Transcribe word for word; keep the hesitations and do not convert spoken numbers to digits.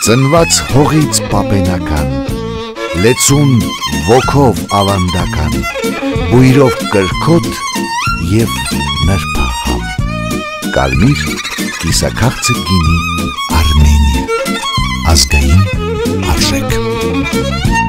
Ծնված հողից պապենական, լեցուն ոգով ավանդական, բույրով կրքոտ և նրբահամ, կարմիր կիսաքաղցը գինի Արմենիա, ազգային արժեք։